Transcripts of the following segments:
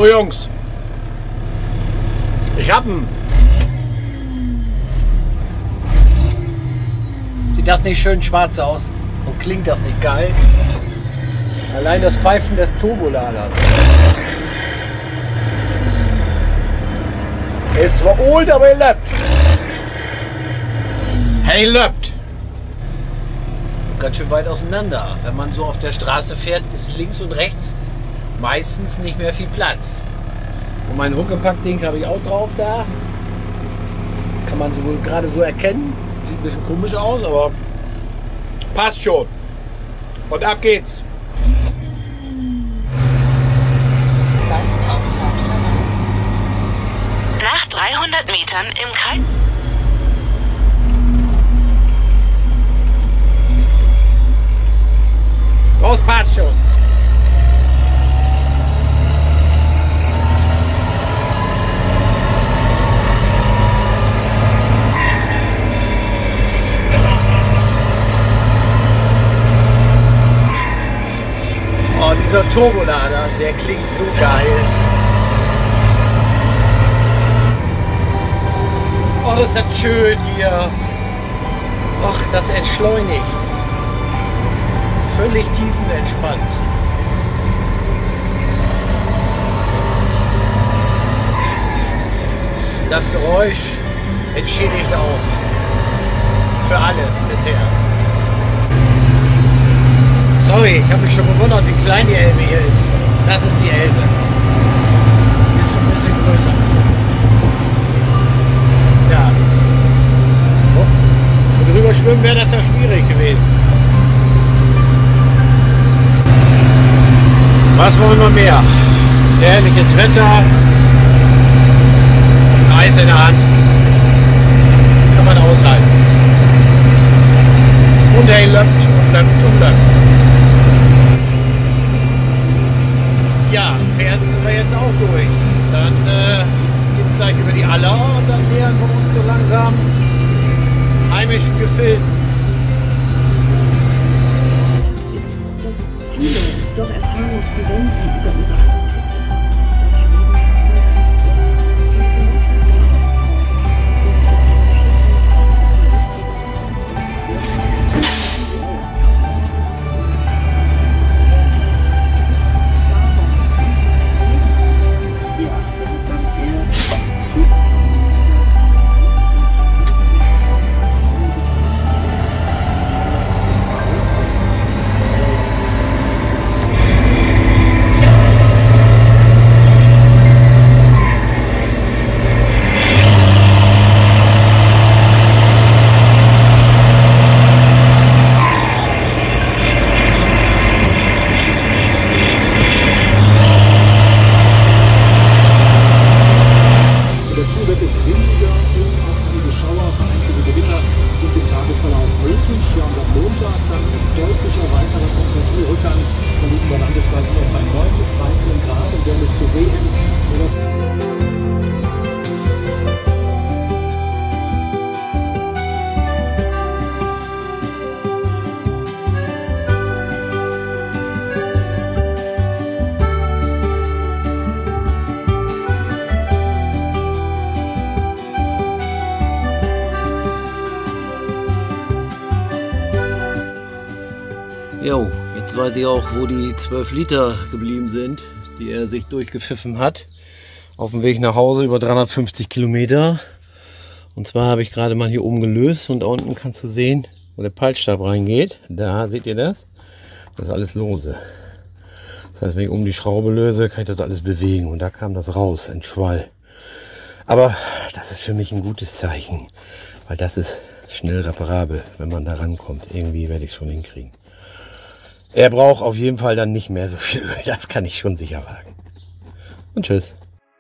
Jungs, ich hab ihn. Sieht das nicht schön schwarz aus? Und klingt das nicht geil? Allein das Pfeifen des Turboladers. Er ist zwar old, aber er lebt. Hey, lebt. Ganz schön weit auseinander. Wenn man so auf der Straße fährt, ist links und rechts meistens nicht mehr viel Platz. Und mein Huckepack-Ding habe ich auch drauf da. Kann man wohl gerade so erkennen. Sieht ein bisschen komisch aus, aber passt schon. Und ab geht's. Nach 300 Metern im Kreis. Los, passt schon. Oh, dieser Turbolader, der klingt so geil. Oh, ist das schön hier. Ach, das entschleunigt. Völlig tiefenentspannt. Das Geräusch entschädigt auch. Für alles bisher. Sorry, ich habe mich schon gewundert, wie klein die Elbe hier ist. Das ist die Elbe. Die ist schon ein bisschen größer. Ja. Und drüber schwimmen wäre das ja schwierig gewesen. Was wollen wir mehr? Herrliches Wetter. Eis in der Hand. Kann man aushalten. Und er läuft und läuft und läuft. Ja, Pferde sind wir jetzt auch durch. Dann geht es gleich über die Aller und dann nähern wir uns so langsam heimischen Gefilden. Viele doch erfahren mussten, wenn sie über unsere Jo, jetzt weiß ich auch, wo die 12 Liter geblieben sind, die er sich durchgepfiffen hat. Auf dem Weg nach Hause über 350 Kilometer. Und zwar habe ich gerade mal hier oben gelöst und da unten kannst du sehen, wo der Peilstab reingeht. Da seht ihr das? Das ist alles lose. Das heißt, wenn ich um die Schraube löse, kann ich das alles bewegen. Und da kam das raus, ein Schwall. Aber das ist für mich ein gutes Zeichen, weil das ist schnell reparabel, wenn man da rankommt. Irgendwie werde ich es schon hinkriegen. Er braucht auf jeden Fall dann nicht mehr so viel Öl, das kann ich schon sicher sagen. Und tschüss.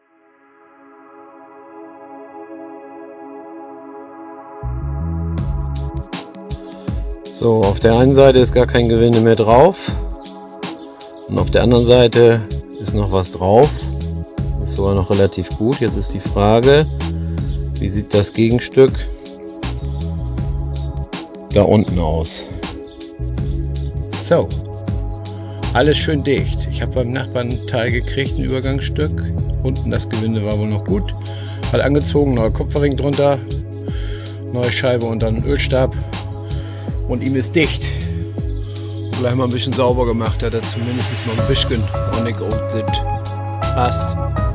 So, auf der einen Seite ist gar kein Gewinde mehr drauf. Und auf der anderen Seite ist noch was drauf. Das ist sogar noch relativ gut. Jetzt ist die Frage, wie sieht das Gegenstück da unten aus? So, Alles schön dicht. Ich habe beim Nachbarn ein Teil gekriegt, ein Übergangsstück. Unten das Gewinde war wohl noch gut. Hat angezogen, neuer Kupferring drunter, neue Scheibe und dann Ölstab. Und ihm ist dicht. Gleich mal ein bisschen sauber gemacht, hat er zumindest mal ein bisschen ordentlich sind. Passt.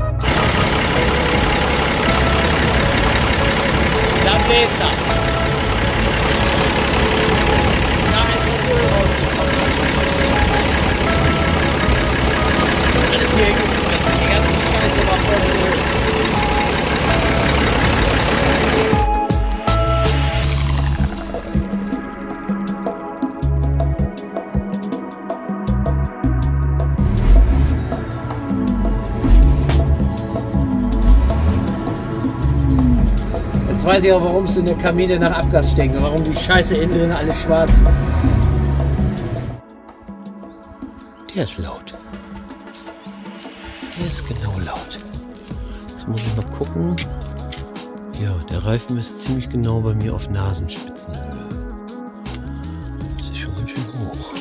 Da ist er. Da ist das Öl rausgekommen. Alles hier hingestellt. Die ganze Scheiße war voll Öl. Jetzt weiß ich auch, warum es in der Kamine nach Abgas stinkt und warum die Scheiße innen drin alles schwarz. Der ist laut. Der ist genau laut. Jetzt muss ich mal gucken. Ja, der Reifen ist ziemlich genau bei mir auf Nasenspitzen. Das ist schon ganz schön hoch.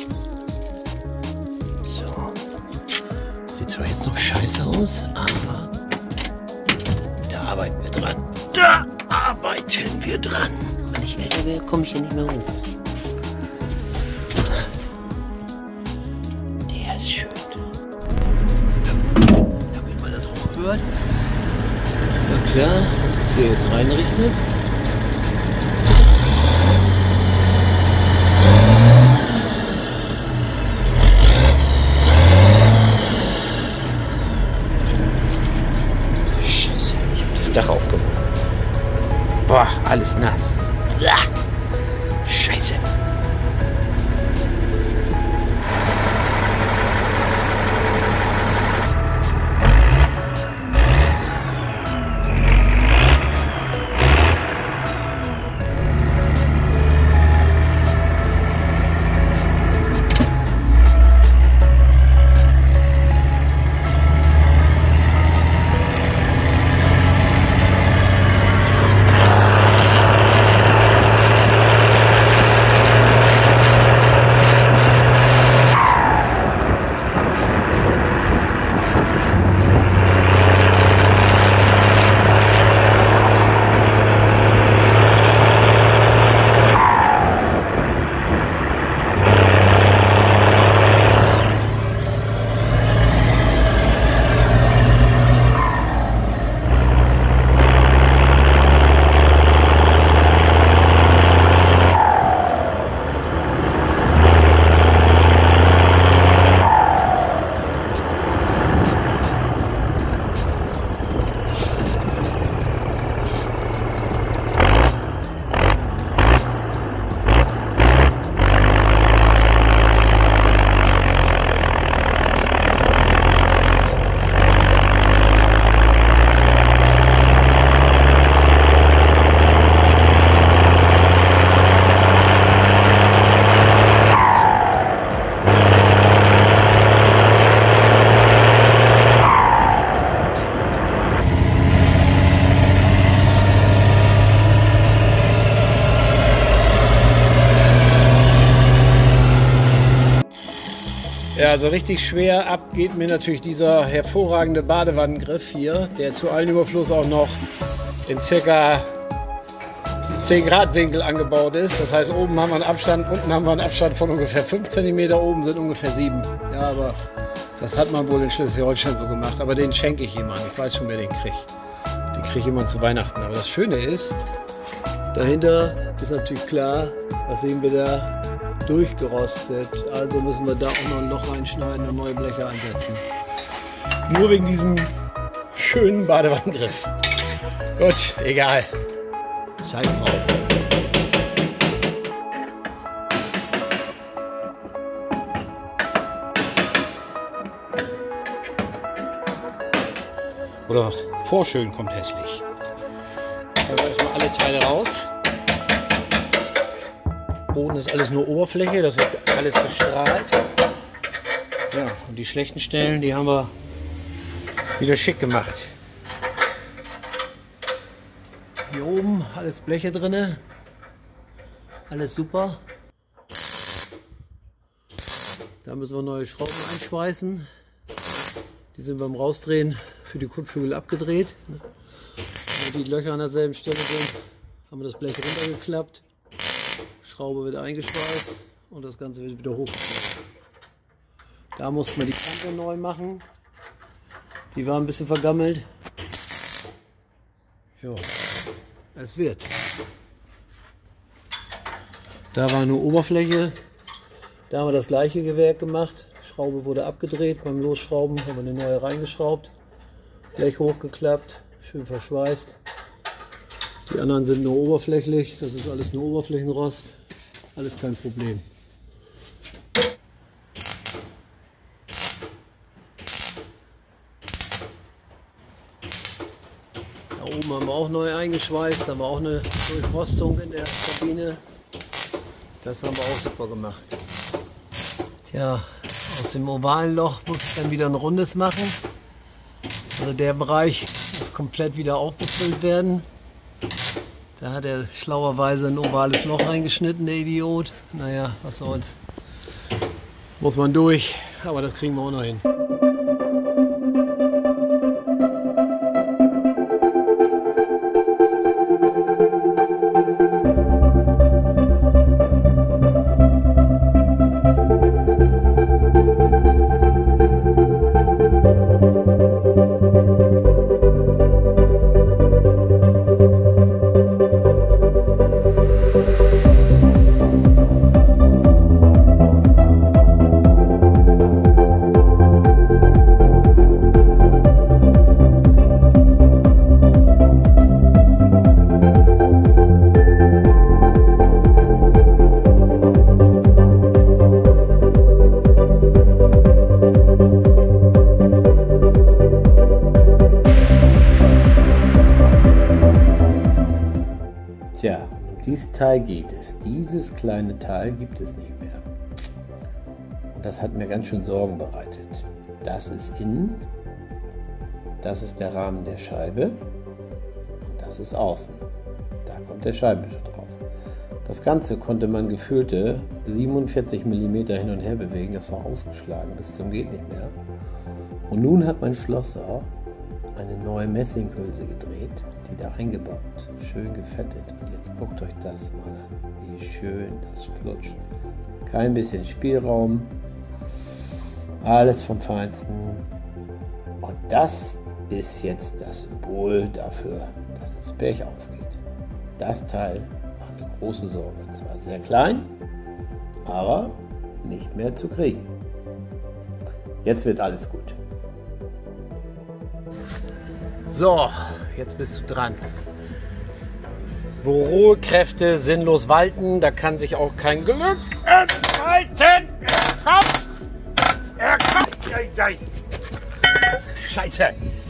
So. Sieht zwar jetzt noch scheiße aus, aber da arbeiten wir dran. Da arbeiten wir dran. Wenn ich älter werde, komme ich hier nicht mehr hoch. Der ist schön. Damit man das auch hört. Das war klar, dass es hier jetzt reinrichtet. Scheiße, ich habe das Dach aufgemacht. Boah, alles nass. Scheiße. Ja, also richtig schwer ab geht mir natürlich dieser hervorragende Badewannengriff hier, der zu allen Überfluss auch noch in ca. 10 Grad Winkel angebaut ist. Das heißt, oben haben wir einen Abstand, unten haben wir einen Abstand von ungefähr 5 cm, oben sind ungefähr 7. Ja, aber das hat man wohl in Schleswig-Holstein so gemacht. Aber den schenke ich jemandem. Ich weiß schon, wer den kriegt. Den kriegt jemand zu Weihnachten. Aber das Schöne ist, dahinter ist natürlich klar, was sehen wir da? Durchgerostet. Also müssen wir da auch noch ein Loch reinschneiden und neue Bleche einsetzen. Nur wegen diesem schönen Badewannengriff. Gut, egal. Scheiß drauf. Oder vorschön kommt hässlich. Also erstmal alle Teile raus. Boden ist alles nur Oberfläche, das wird alles gestrahlt. Ja, und die schlechten Stellen, die haben wir wieder schick gemacht. Hier oben alles Bleche drin, alles super. Da müssen wir neue Schrauben einschweißen. Die sind beim Rausdrehen für die Kotflügel abgedreht. Wenn die Löcher an derselben Stelle sind, haben wir das Blech runtergeklappt. Schraube wird eingeschweißt und das Ganze wird wieder hochgezogen. Da mussten wir die Kante neu machen. Die war ein bisschen vergammelt. Ja, es wird. Da war eine Oberfläche. Da haben wir das gleiche Gewerk gemacht. Schraube wurde abgedreht. Beim Losschrauben haben wir eine neue reingeschraubt. Blech hochgeklappt, schön verschweißt. Die anderen sind nur oberflächlich. Das ist alles nur Oberflächenrost. Alles kein Problem. Da oben haben wir auch neu eingeschweißt. Da war auch eine Durchrostung in der Kabine. Das haben wir auch super gemacht. Tja, aus dem ovalen Loch muss ich dann wieder ein rundes machen. Also der Bereich muss komplett wieder aufgefüllt werden. Da hat er schlauerweise ein ovales Loch reingeschnitten, der Idiot. Naja, was soll's. Muss man durch, aber das kriegen wir auch noch hin. Tja, um dieses Teil geht es. Dieses kleine Teil gibt es nicht mehr. Und das hat mir ganz schön Sorgen bereitet. Das ist innen, das ist der Rahmen der Scheibe und das ist außen. Da kommt der Scheibenwischer drauf. Das Ganze konnte man gefühlte 47 mm hin und her bewegen. Das war ausgeschlagen bis zum geht nicht mehr. Und nun hat mein Schlosser eine neue Messinghülse gedreht, die da eingebaut, schön gefettet. Und jetzt guckt euch das mal an, wie schön das flutscht. Kein bisschen Spielraum, alles vom Feinsten. Und das ist jetzt das Symbol dafür, dass das Blech aufgeht. Das Teil war eine große Sorge. Zwar sehr klein, aber nicht mehr zu kriegen. Jetzt wird alles gut. So, jetzt bist du dran. Wo rohe Kräfte sinnlos walten, da kann sich auch kein Glück entfalten. Er kommt. Scheiße.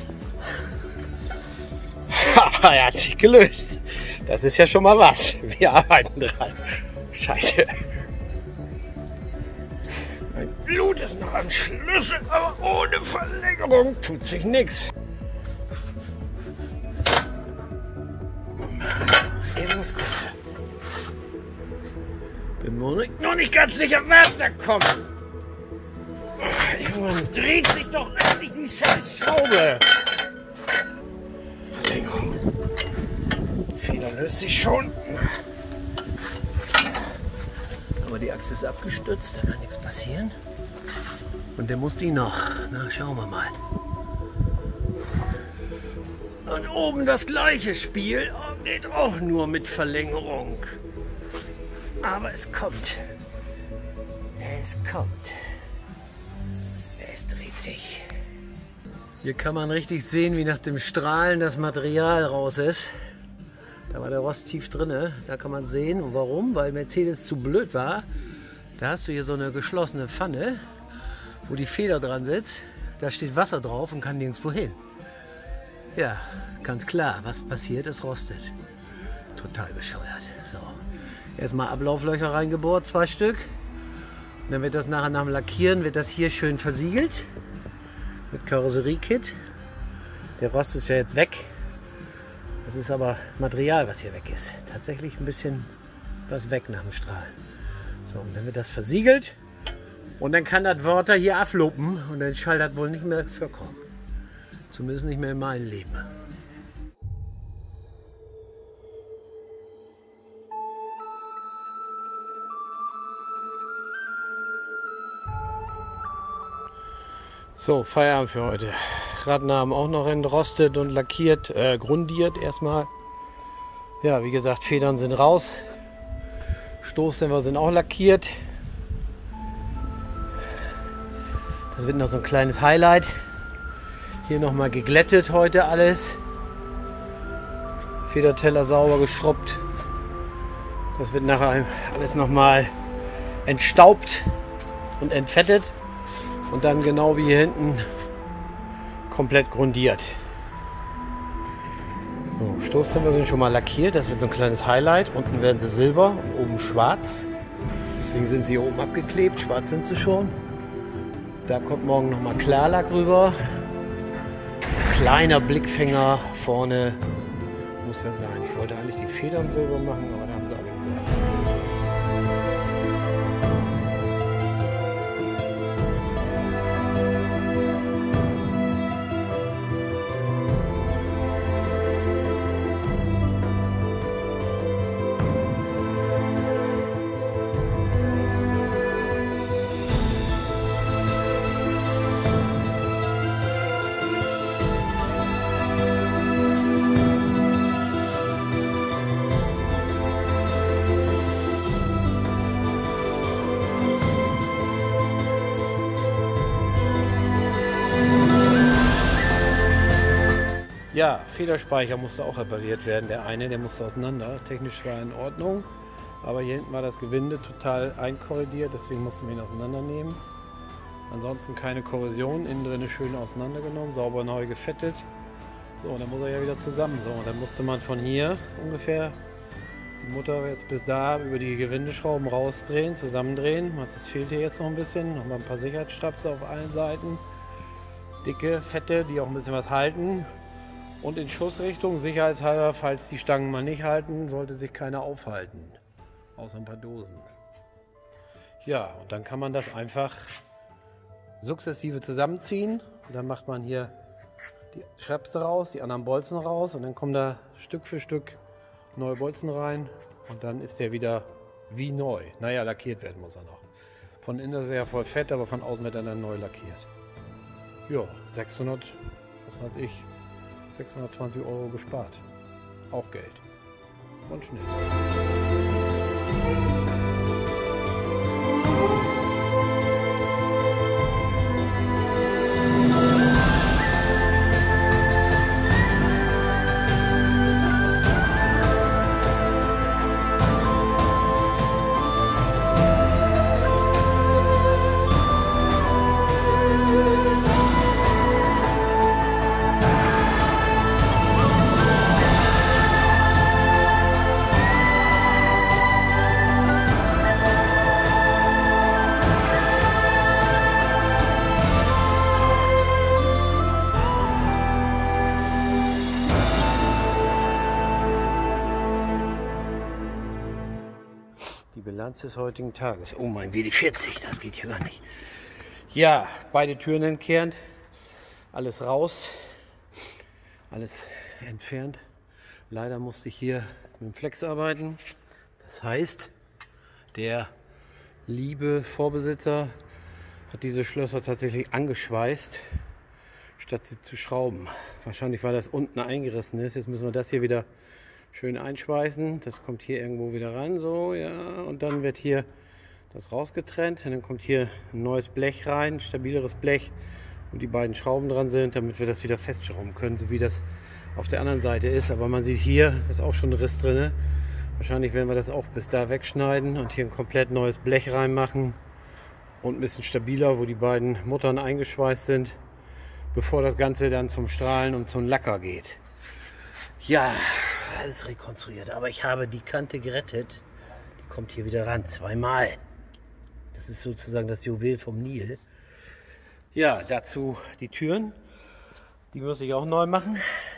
Aber er hat sich gelöst. Das ist ja schon mal was. Wir arbeiten dran. Scheiße. Mein Blut ist noch am Schlüssel, aber ohne Verlängerung tut sich nichts. Irgendwas kommt. Bin mir noch nicht ganz sicher, was da kommt. Irgendwann dreht sich doch endlich die scheiß Schraube. Verlängerung. Fehler löst sich schon. Aber die Achse ist abgestützt, da kann nichts passieren. Und der muss die noch. Na, schauen wir mal. Und oben das gleiche Spiel, geht auch nur mit Verlängerung. Aber es kommt. Es kommt. Es dreht sich. Hier kann man richtig sehen, wie nach dem Strahlen das Material raus ist. Da war der Rost tief drin. Da kann man sehen. Und warum? Weil Mercedes zu blöd war. Da hast du hier so eine geschlossene Pfanne, wo die Feder dran sitzt. Da steht Wasser drauf und kann nirgendwo hin. Ja, ganz klar, was passiert, es rostet. Total bescheuert. So, erstmal Ablauflöcher reingebohrt, 2 Stück. Und dann wird das nachher nach dem Lackieren, wird das hier schön versiegelt. Mit Karosseriekit. Der Rost ist ja jetzt weg. Das ist aber Material, was hier weg ist. Tatsächlich ein bisschen was weg nach dem Strahlen. So, und dann wird das versiegelt. Und dann kann das Wörter hier abluppen und dann soll das wohl nicht mehr vorkommen. Zumindest nicht mehr in meinem Leben. So, Feierabend für heute. Radnamen auch noch entrostet und lackiert, grundiert erstmal. Ja, wie gesagt, Federn sind raus. Stoßdämpfer sind auch lackiert. Das wird noch so ein kleines Highlight. Hier nochmal geglättet heute alles. Federteller sauber geschrubbt. Das wird nachher alles nochmal entstaubt und entfettet. Und dann genau wie hier hinten komplett grundiert. So, Stoßdämpfer sind schon mal lackiert. Das wird so ein kleines Highlight. Unten werden sie silber und oben schwarz. Deswegen sind sie oben abgeklebt. Schwarz sind sie schon. Da kommt morgen nochmal Klarlack rüber. Kleiner Blickfänger vorne muss ja sein. Ich wollte eigentlich die Federn silber machen, aber da haben sie alle gesagt. Ja, Federspeicher musste auch repariert werden. Der eine, der musste auseinander. Technisch war in Ordnung, aber hier hinten war das Gewinde total einkorrigiert, deswegen mussten wir ihn auseinandernehmen. Ansonsten keine Korrosion, innen drin schön auseinandergenommen, sauber neu gefettet. So, und dann muss er ja wieder zusammen. So, und dann musste man von hier ungefähr die Mutter jetzt bis da über die Gewindeschrauben rausdrehen, zusammendrehen. Das fehlt hier jetzt noch ein bisschen. Nochmal ein paar Sicherheitsstrapse auf allen Seiten. Dicke, fette, die auch ein bisschen was halten. Und in Schussrichtung, sicherheitshalber, falls die Stangen mal nicht halten, sollte sich keiner aufhalten. Außer ein paar Dosen. Ja, und dann kann man das einfach sukzessive zusammenziehen. Und dann macht man hier die Strapse raus, die anderen Bolzen raus. Und dann kommen da Stück für Stück neue Bolzen rein. Und dann ist der wieder wie neu. Naja, lackiert werden muss er noch. Von innen ist er ja voll fett, aber von außen wird er dann neu lackiert. Ja, 600, was weiß ich. 620 € gespart. Auch Geld. Und schnell. Bilanz des heutigen Tages. Oh mein, wie die 40, das geht ja gar nicht. Ja, beide Türen entkernt, alles raus, alles entfernt. Leider musste ich hier mit dem Flex arbeiten. Das heißt, der liebe Vorbesitzer hat diese Schlösser tatsächlich angeschweißt, statt sie zu schrauben. Wahrscheinlich, weil das unten eingerissen ist. Jetzt müssen wir das hier wieder schön einschweißen. Das kommt hier irgendwo wieder ran, so, ja. Und dann wird hier das rausgetrennt. Und dann kommt hier ein neues Blech rein, stabileres Blech, wo die beiden Schrauben dran sind, damit wir das wieder festschrauben können, so wie das auf der anderen Seite ist. Aber man sieht hier, da ist auch schon ein Riss drin. Wahrscheinlich werden wir das auch bis da wegschneiden und hier ein komplett neues Blech reinmachen und ein bisschen stabiler, wo die beiden Muttern eingeschweißt sind, bevor das Ganze dann zum Strahlen und zum Lacker geht. Ja, alles rekonstruiert, aber ich habe die Kante gerettet. Die kommt hier wieder ran, zweimal. Das ist sozusagen das Juwel vom Nil. Ja, dazu die Türen. Die muss ich auch neu machen.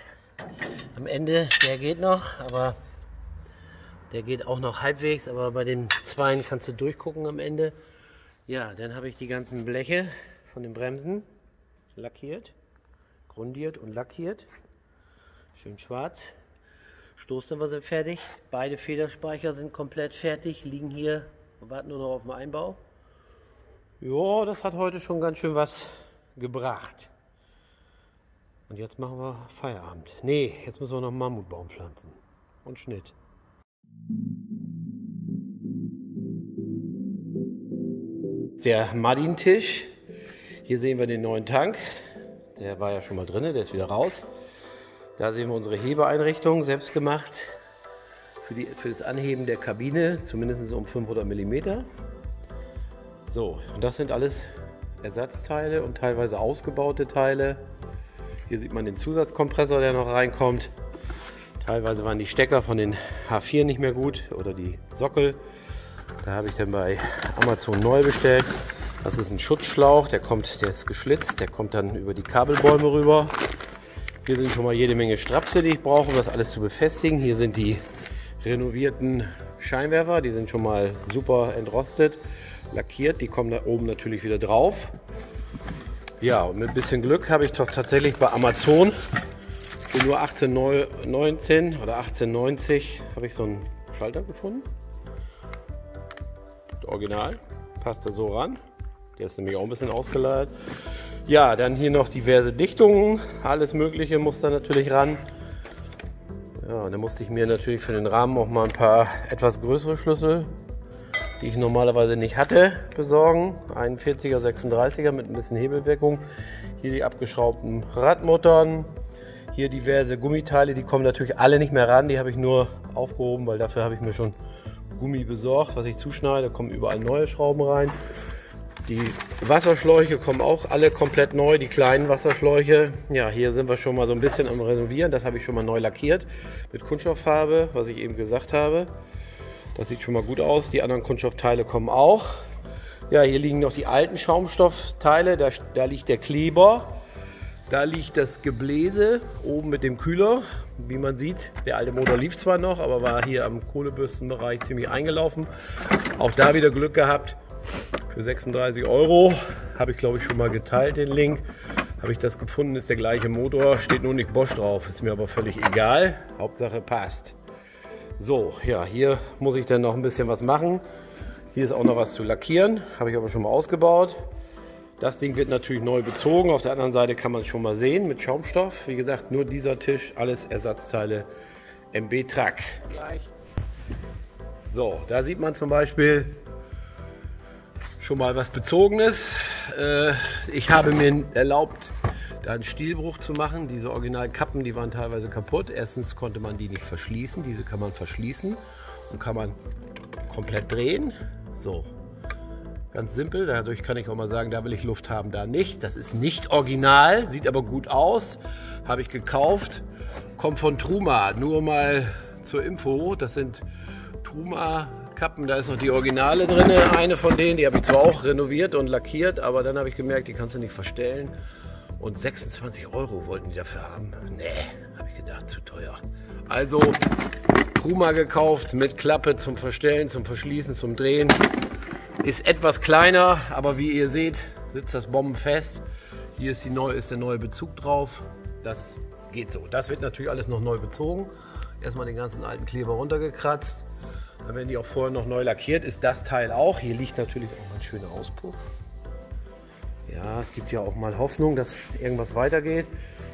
Am Ende, der geht noch, aber der geht auch noch halbwegs. Aber bei den Zweien kannst du durchgucken am Ende. Ja, dann habe ich die ganzen Bleche von den Bremsen lackiert, grundiert und lackiert. Schön schwarz. Stoßdämpfer sind fertig. Beide Federspeicher sind komplett fertig, liegen hier und warten nur noch auf den Einbau. Ja, das hat heute schon ganz schön was gebracht. Und jetzt machen wir Feierabend. Nee, jetzt müssen wir noch einen Mammutbaum pflanzen. Und Schnitt. Der Madin-Tisch. Hier sehen wir den neuen Tank. Der war ja schon mal drin, der ist wieder raus. Da sehen wir unsere Hebeeinrichtung, selbst gemacht. Für das Anheben der Kabine, zumindest um 500 mm. So, und das sind alles Ersatzteile und teilweise ausgebaute Teile. Hier sieht man den Zusatzkompressor, der noch reinkommt. Teilweise waren die Stecker von den H4 nicht mehr gut oder die Sockel. Da habe ich dann bei Amazon neu bestellt. Das ist ein Schutzschlauch, der ist geschlitzt, der kommt dann über die Kabelbäume rüber. Hier sind schon mal jede Menge Strapse, die ich brauche, um das alles zu befestigen. Hier sind die renovierten Scheinwerfer, die sind schon mal super entrostet, lackiert. Die kommen da oben natürlich wieder drauf. Ja, und mit ein bisschen Glück habe ich doch tatsächlich bei Amazon für nur 18,19 oder 18,90 habe ich so einen Schalter gefunden. Original, passt da so ran. Der ist nämlich auch ein bisschen ausgeleiert. Ja, dann hier noch diverse Dichtungen, alles Mögliche muss da natürlich ran. Ja, und dann musste ich mir natürlich für den Rahmen auch mal ein paar etwas größere Schlüssel, die ich normalerweise nicht hatte, besorgen. Ein 40er, 36er mit ein bisschen Hebelwirkung. Hier die abgeschraubten Radmuttern. Hier diverse Gummiteile, die kommen natürlich alle nicht mehr ran. Die habe ich nur aufgehoben, weil dafür habe ich mir schon Gummi besorgt, was ich zuschneide. Da kommen überall neue Schrauben rein. Die Wasserschläuche kommen auch alle komplett neu, die kleinen Wasserschläuche. Ja, hier sind wir schon mal so ein bisschen am Renovieren. Das habe ich schon mal neu lackiert mit Kunststofffarbe, was ich eben gesagt habe. Das sieht schon mal gut aus. Die anderen Kunststoffteile kommen auch. Ja, hier liegen noch die alten Schaumstoffteile. Da liegt der Kleber. Da liegt das Gebläse oben mit dem Kühler. Wie man sieht, der alte Motor lief zwar noch, aber war hier am Kohlebürstenbereich ziemlich eingelaufen. Auch da wieder Glück gehabt. Für 36 € habe ich, glaube ich, schon mal geteilt, den Link. Habe ich das gefunden, ist der gleiche Motor, steht nur nicht Bosch drauf. Ist mir aber völlig egal. Hauptsache passt. So, ja, hier muss ich dann noch ein bisschen was machen. Hier ist auch noch was zu lackieren, habe ich aber schon mal ausgebaut. Das Ding wird natürlich neu bezogen. Auf der anderen Seite kann man es schon mal sehen mit Schaumstoff. Wie gesagt, nur dieser Tisch, alles Ersatzteile MB Truck. So, da sieht man zum Beispiel schon mal was Bezogenes. Ich habe mir erlaubt, da einen Stilbruch zu machen. Diese Originalkappen, die waren teilweise kaputt. Erstens konnte man die nicht verschließen. Diese kann man verschließen und kann man komplett drehen. So, ganz simpel. Dadurch kann ich auch mal sagen, da will ich Luft haben, da nicht. Das ist nicht original, sieht aber gut aus. Habe ich gekauft. Kommt von Truma. Nur mal zur Info. Das sind Truma Kappen, da ist noch die Originale drin, eine von denen, die habe ich zwar auch renoviert und lackiert, aber dann habe ich gemerkt, die kannst du nicht verstellen. Und 26 € wollten die dafür haben. Nee, habe ich gedacht, zu teuer. Also Truma gekauft mit Klappe zum Verstellen, zum Verschließen, zum Drehen. Ist etwas kleiner, aber wie ihr seht, sitzt das bombenfest. Hier ist der neue Bezug drauf. Das geht so. Das wird natürlich alles noch neu bezogen. Erstmal den ganzen alten Kleber runtergekratzt. Dann werden die auch vorher noch neu lackiert, ist das Teil auch. Hier liegt natürlich auch ein schöner Auspuff. Ja, es gibt ja auch mal Hoffnung, dass irgendwas weitergeht.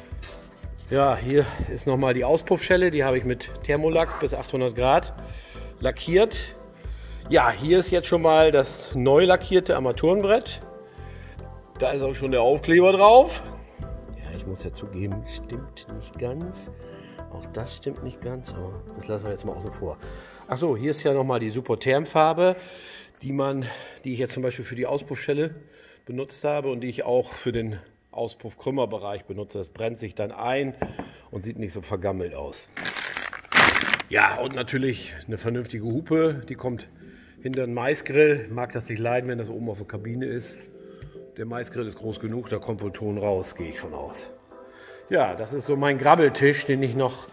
Ja, hier ist nochmal die Auspuffschelle, die habe ich mit Thermolack bis 800 Grad lackiert. Ja, hier ist jetzt schon mal das neu lackierte Armaturenbrett. Da ist auch schon der Aufkleber drauf. Ja, ich muss ja zugeben, stimmt nicht ganz. Auch das stimmt nicht ganz, aber das lassen wir jetzt mal außen vor. Achso, hier ist ja nochmal die Supertherm-Farbe, die ich jetzt zum Beispiel für die Auspuffschelle benutzt habe und die ich auch für den Auspuff-Krümmerbereich benutze. Das brennt sich dann ein und sieht nicht so vergammelt aus. Ja, und natürlich eine vernünftige Hupe, die kommt hinter den Maisgrill. Ich mag das nicht leiden, wenn das oben auf der Kabine ist. Der Maisgrill ist groß genug, da kommt wohl Ton raus, gehe ich von aus. Ja, das ist so mein Grabbeltisch, den ich noch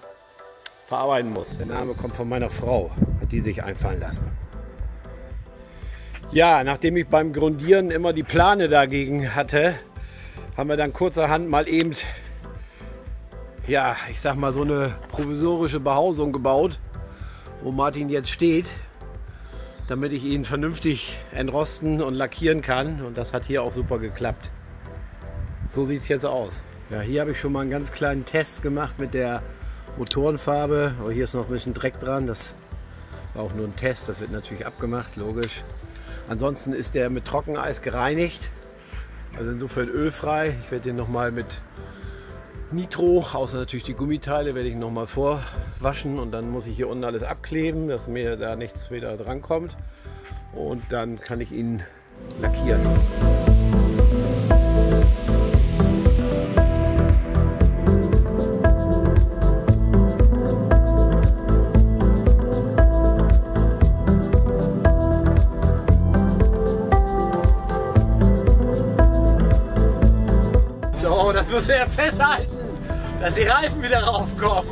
verarbeiten muss. Der Name kommt von meiner Frau, hat die sich einfallen lassen. Ja, nachdem ich beim Grundieren immer die Plane dagegen hatte, haben wir dann kurzerhand mal eben, ja, ich sag mal so eine provisorische Behausung gebaut, wo Martin jetzt steht, damit ich ihn vernünftig entrosten und lackieren kann. Und das hat hier auch super geklappt. So sieht es jetzt aus. Ja, hier habe ich schon mal einen ganz kleinen Test gemacht mit der Motorenfarbe. Aber hier ist noch ein bisschen Dreck dran. Das war auch nur ein Test. Das wird natürlich abgemacht, logisch. Ansonsten ist der mit Trockeneis gereinigt. Also insofern ölfrei. Ich werde den nochmal mit Nitro, außer natürlich die Gummiteile, werde ich nochmal vorwaschen. Und dann muss ich hier unten alles abkleben, dass mir da nichts wieder dran kommt. Und dann kann ich ihn lackieren. So, das müssen wir ja festhalten, dass die Reifen wieder raufkommen.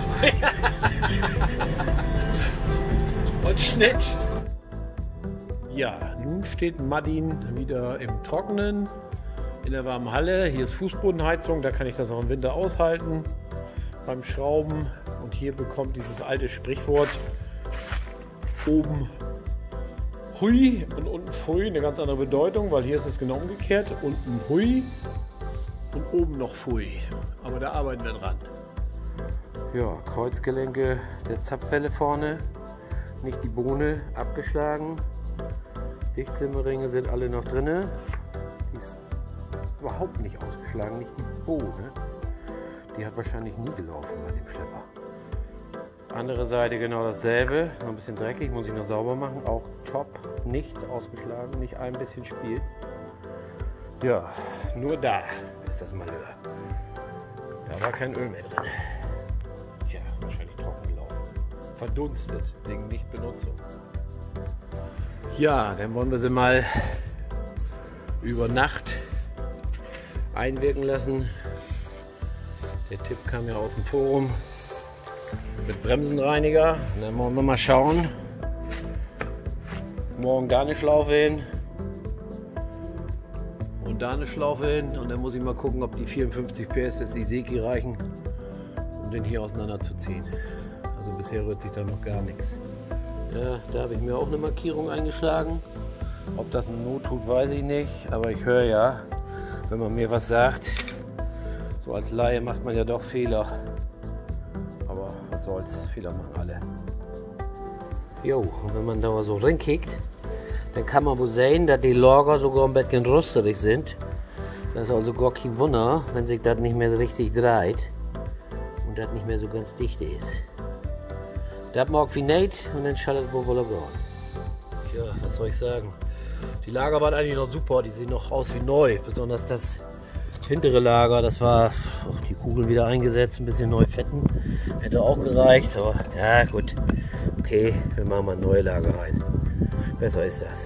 Und Schnitt. Ja, nun steht Martin wieder im Trockenen in der warmen Halle. Hier ist Fußbodenheizung, da kann ich das auch im Winter aushalten beim Schrauben. Und hier bekommt dieses alte Sprichwort oben Hui und unten Pfui eine ganz andere Bedeutung, weil hier ist es genau umgekehrt. Unten Hui und oben noch Pfui. Aber da arbeiten wir dran. Ja, Kreuzgelenke der Zapfwelle vorne, nicht die Bohne abgeschlagen. Dichtsimmeringe sind alle noch drin. Die ist überhaupt nicht ausgeschlagen, nicht die Bohne. Die hat wahrscheinlich nie gelaufen bei dem Schlepper. Andere Seite genau dasselbe, noch ein bisschen dreckig, muss ich noch sauber machen. Auch top, nichts ausgeschlagen, nicht ein bisschen Spiel. Ja, nur da ist das Malheur. Da war kein Öl mehr drin. Tja, wahrscheinlich trocken gelaufen. Verdunstet wegen Nichtbenutzung. Ja, dann wollen wir sie mal über Nacht einwirken lassen. Der Tipp kam ja aus dem Forum mit Bremsenreiniger. Und dann wollen wir mal schauen. Morgen da eine Schlaufe hin und da eine Schlaufe hin. Und dann muss ich mal gucken, ob die 54 PS des Iseki reichen, um den hier auseinanderzuziehen. Also bisher rührt sich da noch gar nichts. Ja, da habe ich mir auch eine Markierung eingeschlagen. Ob das eine Not tut, weiß ich nicht. Aber ich höre ja, wenn man mir was sagt, so als Laie macht man ja doch Fehler. Aber was soll's, Fehler machen alle. Jo, und wenn man da so rinkickt, dann kann man wohl sehen, dass die Lager sogar ein bisschen rüstig sind. Das ist also gar kein Wunder, wenn sich das nicht mehr richtig dreht und das nicht mehr so ganz dicht ist. Das mag wie nicht und dann schaltet wohl wohl gehen. Ja, was soll ich sagen? Die Lager waren eigentlich noch super, die sehen noch aus wie neu. Besonders das hintere Lager, das war die Kugeln wieder eingesetzt, ein bisschen neu fetten. Hätte auch gereicht, aber ja gut. Okay, wir machen mal neue Lager rein. Besser ist das.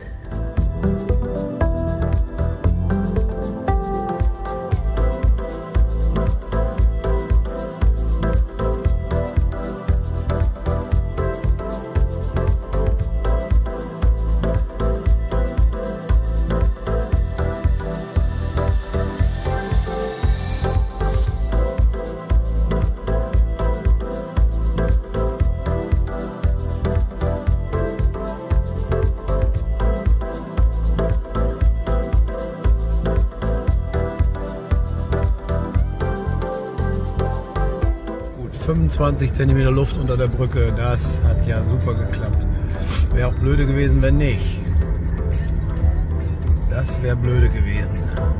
Gut, 25 cm Luft unter der Brücke, das hat ja super geklappt. Wäre auch blöde gewesen, wenn nicht. Das wäre blöde gewesen.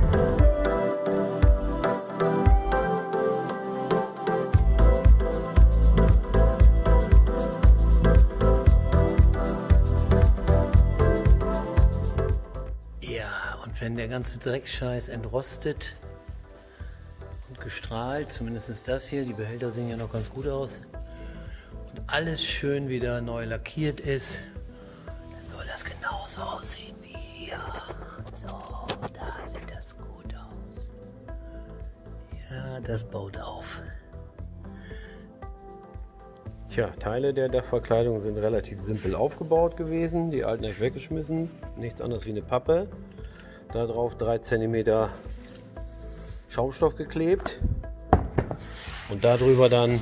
Ja, und wenn der ganze Dreckscheiß entrostet und gestrahlt, zumindest ist das hier, die Behälter sehen ja noch ganz gut aus, und alles schön wieder neu lackiert ist, dann soll das genauso aussehen wie hier. So, da sieht das gut aus. Ja, das baut auf. Tja, Teile der Dachverkleidung sind relativ simpel aufgebaut gewesen. Die alten habe ich weggeschmissen. Nichts anderes wie eine Pappe. Darauf 3 cm Schaumstoff geklebt. Und darüber dann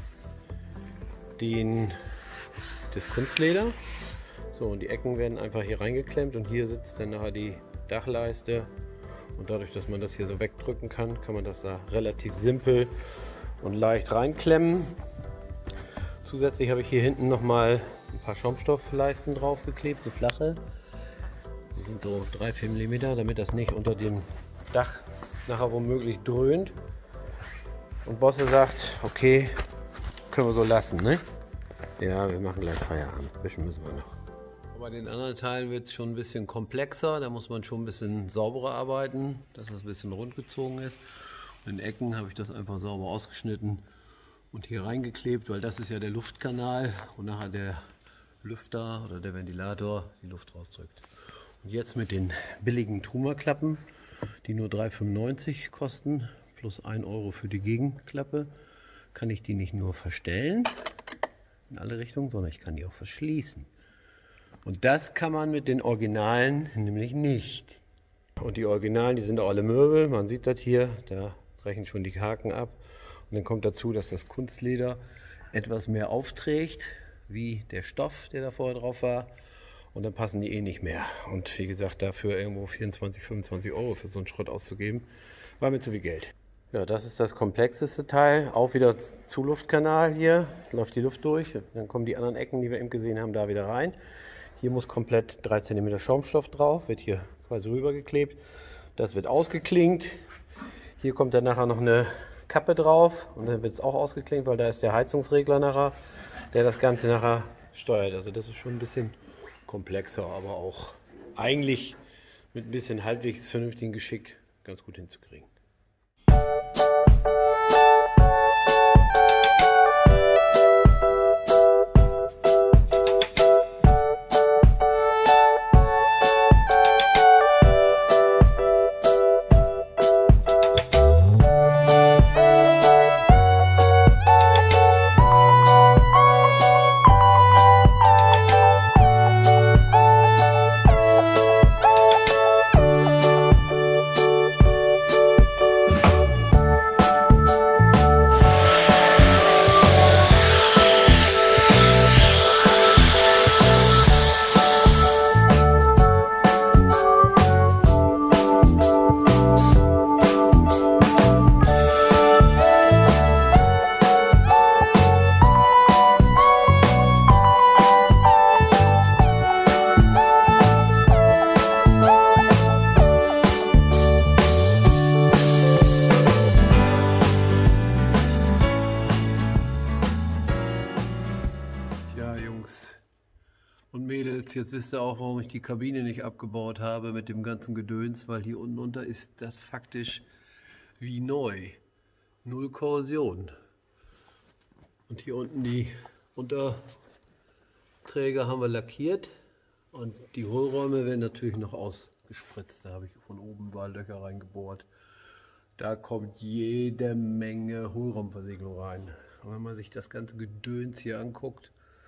das Kunstleder. So, und die Ecken werden einfach hier reingeklemmt und hier sitzt dann nachher die Dachleiste. Und dadurch, dass man das hier so wegdrücken kann, kann man das da relativ simpel und leicht reinklemmen. Zusätzlich habe ich hier hinten nochmal ein paar Schaumstoffleisten drauf geklebt, so flache. Die sind so 3-4 mm, damit das nicht unter dem Dach nachher womöglich dröhnt. Und Bosse sagt, okay, können wir so lassen, ne? Ja, wir machen gleich Feierabend. Ein bisschen müssen wir noch. Bei den anderen Teilen wird es schon ein bisschen komplexer. Da muss man schon ein bisschen sauberer arbeiten, dass das ein bisschen rund gezogen ist. Und in den Ecken habe ich das einfach sauber ausgeschnitten und hier reingeklebt, weil das ist ja der Luftkanal, wo nachher der Lüfter oder der Ventilator die Luft rausdrückt. Und jetzt mit den billigen Truma-Klappen, die nur 3,95 kosten, plus 1 Euro für die Gegenklappe, kann ich die nicht nur verstellen in alle Richtungen, sondern ich kann die auch verschließen. Und das kann man mit den Originalen nämlich nicht. Und die Originalen, die sind auch alle Möbel. Man sieht das hier, da brechen schon die Haken ab. Und dann kommt dazu, dass das Kunstleder etwas mehr aufträgt, wie der Stoff, der da vorher drauf war. Und dann passen die eh nicht mehr. Und wie gesagt, dafür irgendwo 24, 25 Euro für so einen Schrott auszugeben, war mir zu viel Geld. Ja, das ist das komplexeste Teil. Auch wieder Zuluftkanal hier, läuft die Luft durch. Dann kommen die anderen Ecken, die wir eben gesehen haben, da wieder rein. Hier muss komplett 3 cm Schaumstoff drauf, wird hier quasi rübergeklebt. Das wird ausgeklinkt. Hier kommt dann nachher noch eine Kappe drauf und dann wird es auch ausgeklinkt, weil da ist der Heizungsregler nachher, der das Ganze nachher steuert. Also das ist schon ein bisschen komplexer, aber auch eigentlich mit ein bisschen halbwegs vernünftigem Geschick ganz gut hinzukriegen. Und Mädels, jetzt wisst ihr auch, warum ich die Kabine nicht abgebaut habe mit dem ganzen Gedöns, weil hier unten unter ist das faktisch wie neu. Null Korrosion. Und hier unten die Unterträger haben wir lackiert und die Hohlräume werden natürlich noch ausgespritzt. Da habe ich von oben überall Löcher reingebohrt. Da kommt jede Menge Hohlraumversiegelung rein. Und wenn man sich das ganze Gedöns hier anguckt,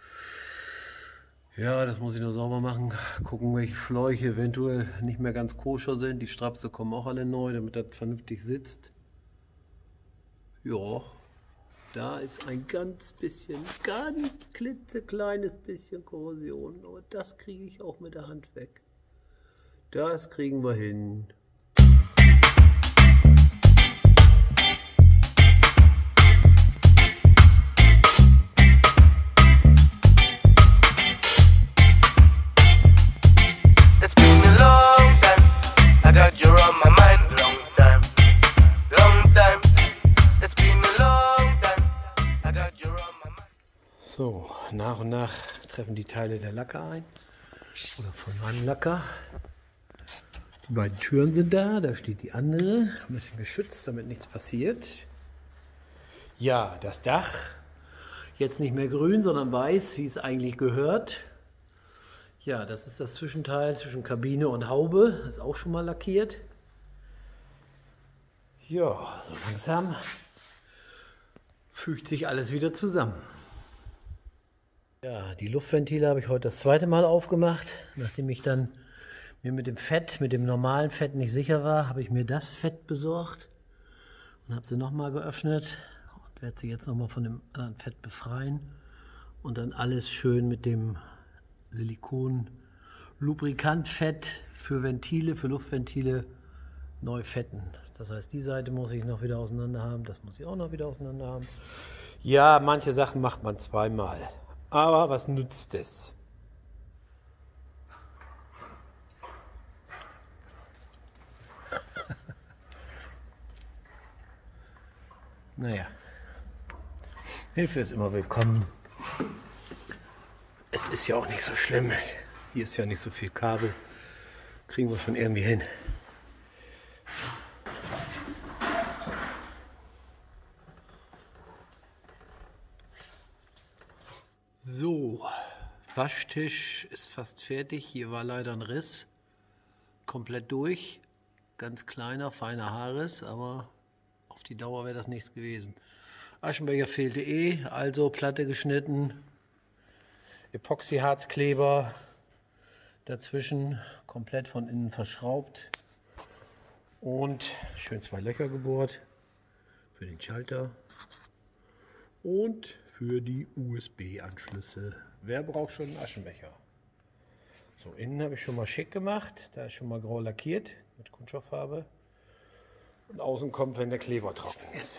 ja, das muss ich noch sauber machen. Gucken, welche Schläuche eventuell nicht mehr ganz koscher sind. Die Strapse kommen auch alle neu, damit das vernünftig sitzt. Ja, da ist ein ganz klitzekleines bisschen Korrosion. Aber das kriege ich auch mit der Hand weg. Das kriegen wir hin. So, nach und nach treffen die Teile der Lacker ein, oder von meinem Lacker. Die beiden Türen sind da steht die andere, ein bisschen geschützt, damit nichts passiert. Ja, das Dach, jetzt nicht mehr grün, sondern weiß, wie es eigentlich gehört. Ja, das ist das Zwischenteil zwischen Kabine und Haube, ist auch schon mal lackiert. Ja, so langsam fügt sich alles wieder zusammen. Ja, die Luftventile habe ich heute das zweite Mal aufgemacht. Nachdem ich dann mir mit dem normalen Fett nicht sicher war, habe ich mir das Fett besorgt und habe sie nochmal geöffnet und werde sie jetzt nochmal von dem anderen Fett befreien und dann alles schön mit dem Silikon-Lubrikantfett für Ventile, für Luftventile neu fetten. Das heißt, die Seite muss ich noch wieder auseinander haben, das muss ich auch noch wieder auseinander haben. Ja, manche Sachen macht man zweimal. Aber was nützt es? Naja, Hilfe ist immer willkommen. Es ist ja auch nicht so schlimm. Hier ist ja nicht so viel Kabel. Kriegen wir schon irgendwie hin. So, Waschtisch ist fast fertig. Hier war leider ein Riss. Komplett durch. Ganz kleiner, feiner Haarriss, aber auf die Dauer wäre das nichts gewesen. Aschenbecher fehlte also Platte geschnitten. Epoxyharzkleber dazwischen, komplett von innen verschraubt. Und schön 2 Löcher gebohrt für den Schalter. Und für die USB-Anschlüsse. Wer braucht schon einen Aschenbecher? So, innen habe ich schon mal schick gemacht. Da ist schon mal grau lackiert mit Kunststofffarbe. Und außen kommt, wenn der Kleber trocken ist.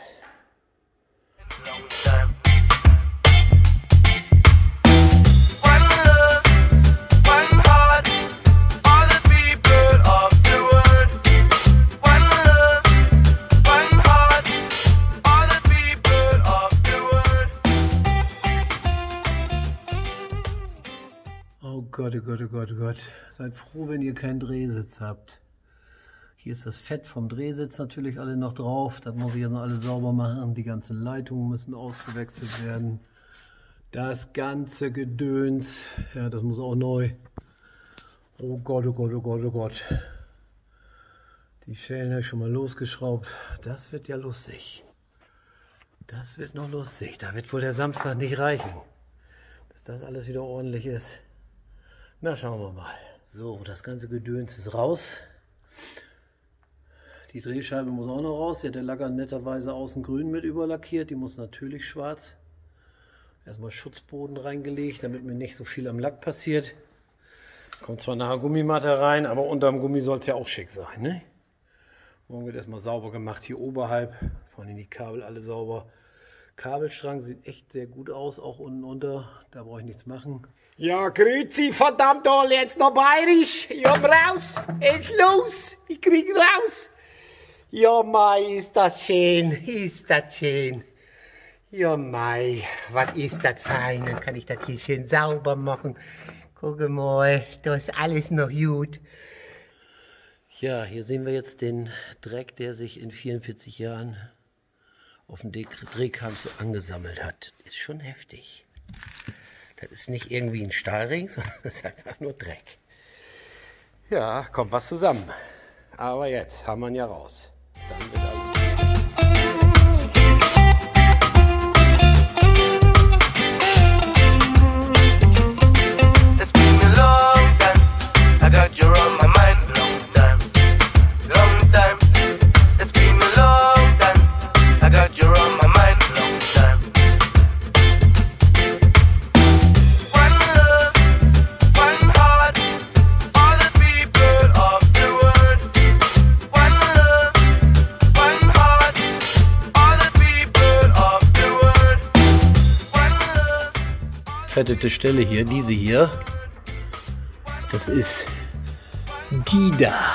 Oh Gott, oh Gott, oh Gott, oh Gott. Seid froh, wenn ihr keinen Drehsitz habt. Hier ist das Fett vom Drehsitz natürlich alle noch drauf. Das muss ich jetzt noch alles sauber machen. Die ganzen Leitungen müssen ausgewechselt werden. Das ganze Gedöns, ja, das muss auch neu. Oh Gott, oh Gott, oh Gott, oh Gott. Die Schellen habe ich schon mal losgeschraubt. Das wird ja lustig. Das wird noch lustig. Da wird wohl der Samstag nicht reichen, bis das alles wieder ordentlich ist. Na, schauen wir mal. So, das ganze Gedöns ist raus. Die Drehscheibe muss auch noch raus. Die hat der Lacker netterweise außen grün mit überlackiert. Die muss natürlich schwarz. Erstmal Schutzboden reingelegt, damit mir nicht so viel am Lack passiert. Kommt zwar nachher Gummimatte rein, aber unterm Gummi soll es ja auch schick sein, ne? Morgen wird erstmal sauber gemacht. Hier oberhalb, vor allem die Kabel alle sauber. Kabelstrang sieht echt sehr gut aus, auch unten unter. Da brauche ich nichts machen. Ja, grüezi, verdammt all, jetzt noch bayerisch. Ja, raus, ist los, ich krieg raus. Ja, mei, ist das schön, ist das schön. Ja, mei, was ist das fein, dann kann ich das hier schön sauber machen. Guck mal, da ist alles noch gut. Ja, hier sehen wir jetzt den Dreck, der sich in 44 Jahren auf dem Drehkran so angesammelt hat. Ist schon heftig. Das ist nicht irgendwie ein Stahlring, sondern das ist einfach nur Dreck. Ja, kommt was zusammen. Aber jetzt haben wir ihn ja raus. Dann wird alles gut. It's been a long time. I got you on my mind. Long time. Long time. It's been a long time. I got you on my mind. Long time. One love, one heart, all the people of the world. One love, one heart, all the people of the world. One love. Fettete Stelle hier, diese hier. Das ist die da.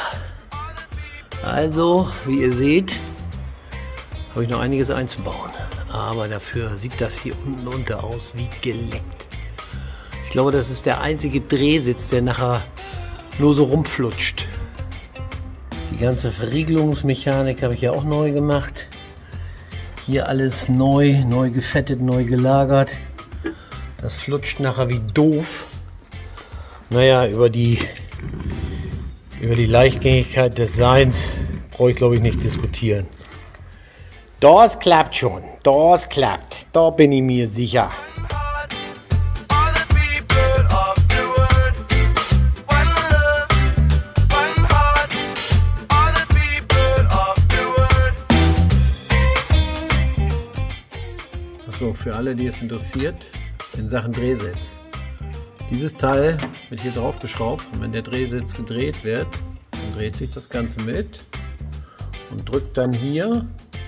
Also, wie ihr seht, habe ich noch einiges einzubauen. Aber dafür sieht das hier unten unter aus wie geleckt. Ich glaube, das ist der einzige Drehsitz, der nachher nur so rumflutscht. Die ganze Verriegelungsmechanik habe ich ja auch neu gemacht. Hier alles neu gefettet, neu gelagert. Das flutscht nachher wie doof. Naja, über die Leichtgängigkeit des Seins brauche ich, glaube ich, nicht diskutieren. Das klappt schon, das klappt, da bin ich mir sicher. All the für alle, die es interessiert, in Sachen Drehsitz. Dieses Teil wird hier drauf geschraubt und wenn der Drehsitz gedreht wird, dann dreht sich das Ganze mit und drückt dann hier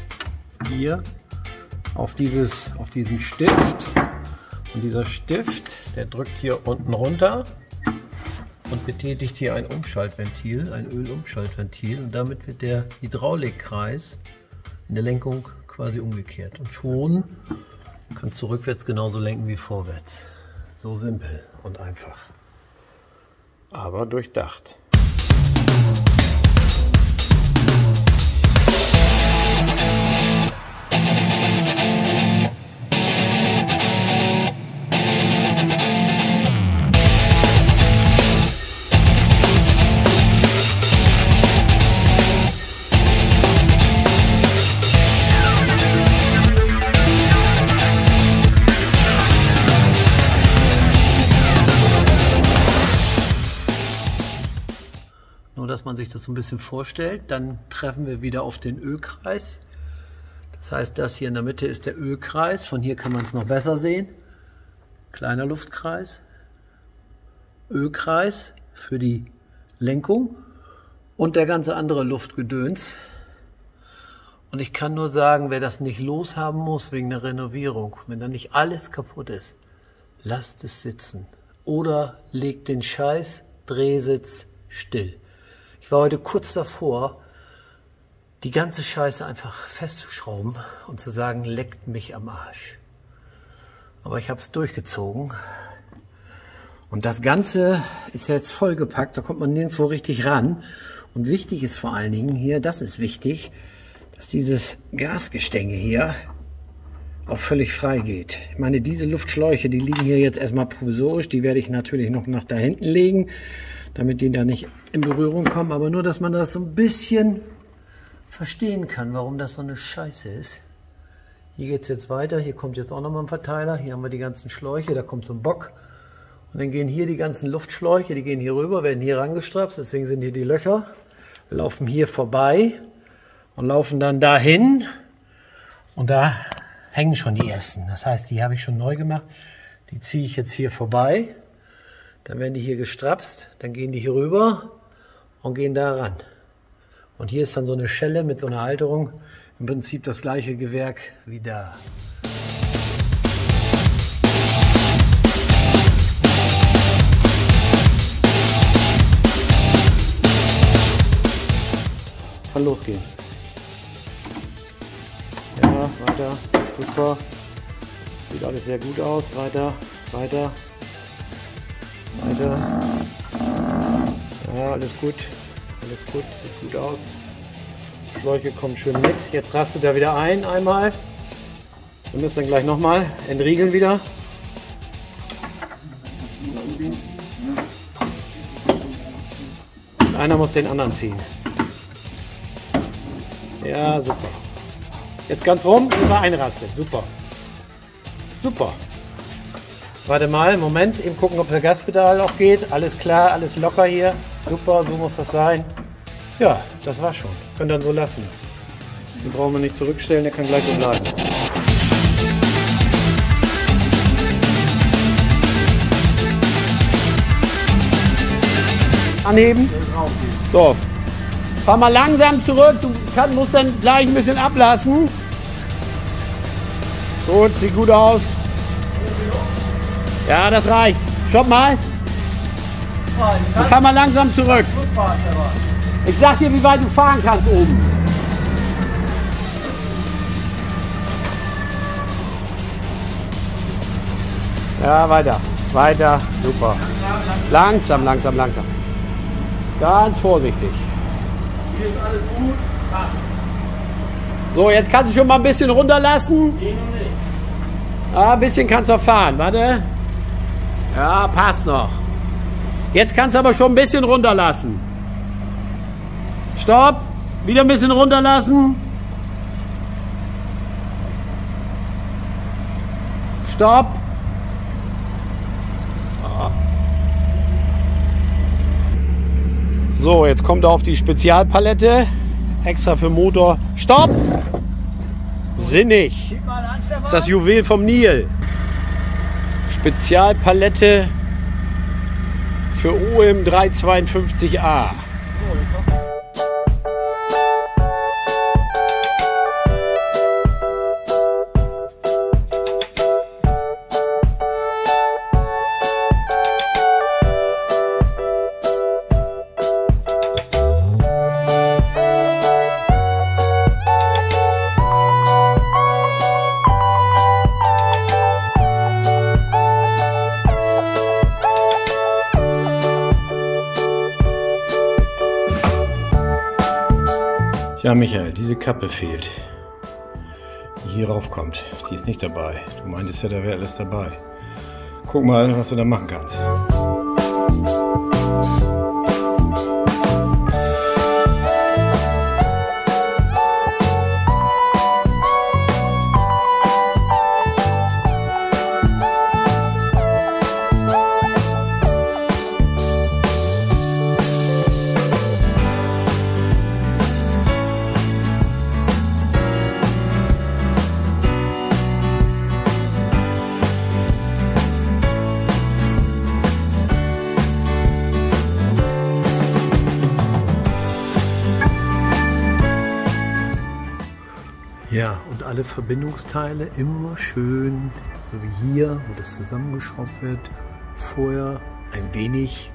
auf diesen Stift. Und dieser Stift, der drückt hier unten runter und betätigt hier ein Umschaltventil, ein Ölumschaltventil, und damit wird der Hydraulikkreis in der Lenkung quasi umgekehrt und schon kannst du rückwärts genauso lenken wie vorwärts. So simpel und einfach, aber durchdacht. Nur, dass man sich das so ein bisschen vorstellt, dann treffen wir wieder auf den Ölkreis. Das heißt, das hier in der Mitte ist der Ölkreis. Von hier kann man es noch besser sehen. Kleiner Luftkreis. Ölkreis für die Lenkung und der ganze andere Luftgedöns. Und ich kann nur sagen, wer das nicht loshaben muss wegen der Renovierung, wenn da nicht alles kaputt ist, lasst es sitzen. Oder legt den scheiß Drehsitz still. Ich war heute kurz davor, die ganze Scheiße einfach festzuschrauben und zu sagen, leckt mich am Arsch. Aber ich habe es durchgezogen. Und das Ganze ist jetzt vollgepackt, da kommt man nirgendwo richtig ran. Und wichtig ist vor allen Dingen hier, das ist wichtig, dass dieses Gasgestänge hier auch völlig frei geht. Ich meine, diese Luftschläuche, die liegen hier jetzt erstmal provisorisch, die werde ich natürlich noch nach da hinten legen, damit die da nicht in Berührung kommen, aber nur, dass man das so ein bisschen verstehen kann, warum das so eine Scheiße ist. Hier geht es jetzt weiter, hier kommt jetzt auch nochmal ein Verteiler, hier haben wir die ganzen Schläuche, da kommt so ein Bock und dann gehen hier die ganzen Luftschläuche, die gehen hier rüber, werden hier rangestrapst, deswegen sind hier die Löcher, laufen hier vorbei und laufen dann dahin und da hängen schon die ersten. Das heißt, die habe ich schon neu gemacht, die ziehe ich jetzt hier vorbei. Dann werden die hier gestrapst, dann gehen die hier rüber und gehen da ran. Und hier ist dann so eine Schelle mit so einer Halterung, im Prinzip das gleiche Gewerk wie da. Kann losgehen. Ja, weiter, super. Sieht alles sehr gut aus, weiter, weiter. Weiter. Ja, alles gut, sieht gut aus. Schläuche kommen schön mit. Jetzt rastet er wieder ein, einmal. Wir müssen dann gleich nochmal entriegeln wieder. Und einer muss den anderen ziehen. Ja, super. Jetzt ganz rum, bis er einrastet. Super. Super. Warte mal, Moment, eben gucken, ob der Gaspedal auch geht. Alles klar, alles locker hier. Super, so muss das sein. Ja, das war's schon. Könnt ihr dann so lassen. Den brauchen wir nicht zurückstellen, der kann gleich so bleiben. Anheben. So. Fahr mal langsam zurück. Du musst dann gleich ein bisschen ablassen. Gut, sieht gut aus. Ja, das reicht. Stopp mal. Und fahr mal langsam zurück. Ich sag dir, wie weit du fahren kannst oben. Ja, weiter. Weiter. Super. Langsam, langsam, langsam. Ganz vorsichtig. Hier ist alles gut. Passt. So, jetzt kannst du schon mal ein bisschen runterlassen. Nee, noch nicht. Ja, ein bisschen kannst du fahren. Warte. Ja, passt noch. Jetzt kannst du aber schon ein bisschen runterlassen. Stopp. Wieder ein bisschen runterlassen. Stopp. So, jetzt kommt er auf die Spezialpalette. Extra für Motor. Stopp. Sinnig. Das ist das Juwel vom Nil. Spezialpalette für OM 352A. Ja, Michael, diese Kappe fehlt, die hier raufkommt. Die ist nicht dabei. Du meintest ja, da wäre alles dabei. Guck mal, was du da machen kannst. Ja, und alle Verbindungsteile immer schön, so wie hier, wo das zusammengeschraubt wird, vorher ein wenig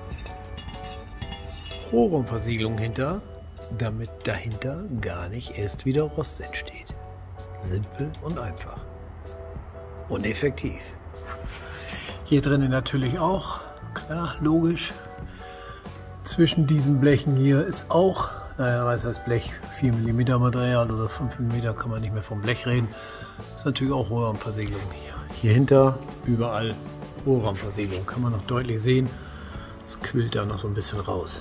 Rohrraumversiegelung hinter, damit dahinter gar nicht erst wieder Rost entsteht. Simpel und einfach. Und effektiv. Hier drinnen natürlich auch, klar, logisch. Zwischen diesen Blechen hier ist auch, naja, was heißt Blech, 4 mm Material oder 5 mm, kann man nicht mehr vom Blech reden. Ist natürlich auch Rohrraumversiegelung. Hier hinter überall Rohrraumversiegelung. Kann man noch deutlich sehen. Es quillt da noch so ein bisschen raus.